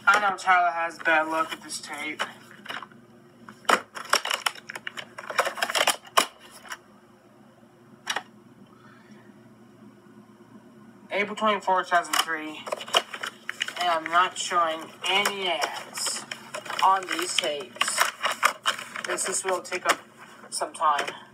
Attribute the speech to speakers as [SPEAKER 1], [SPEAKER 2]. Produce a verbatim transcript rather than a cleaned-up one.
[SPEAKER 1] I know Tyler has bad luck with this tape. April twenty-fourth, two thousand three, and I'm not showing any ads on these tapes. This, this will take up some time.